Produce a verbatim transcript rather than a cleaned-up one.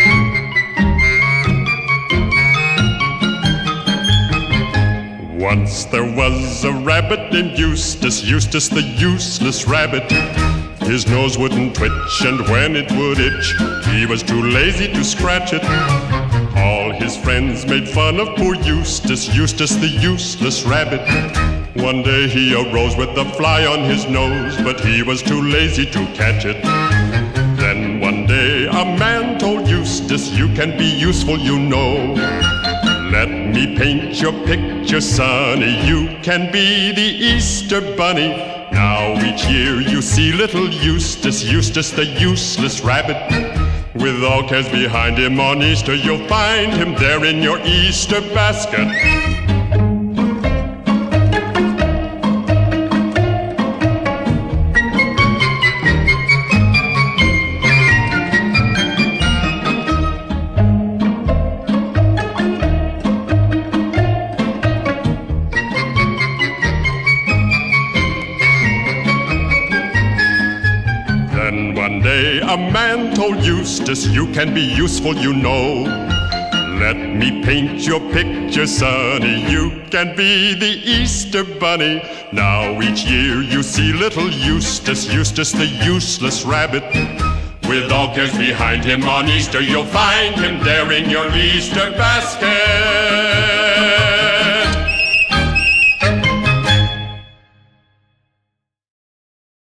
Once there was a rabbit named Eustace, Eustace the useless rabbit. His nose wouldn't twitch, and when it would itch, he was too lazy to scratch it. All his friends made fun of poor Eustace, Eustace the useless rabbit. One day he arose with a fly on his nose, but he was too lazy to catch it. Then one day a man told Eustace, you can be useful, you know. Let me paint your picture, sonny. You can be the Easter bunny. Now each year you see little Eustace, Eustace the useless rabbit. With all cares behind him on Easter, you'll find him there in your Easter basket. One day a man told Eustace, you can be useful, you know. Let me paint your picture, sonny. You can be the Easter bunny. Now each year you see little Eustace, Eustace the useless rabbit. With all cares behind him on Easter, you'll find him there in your Easter basket.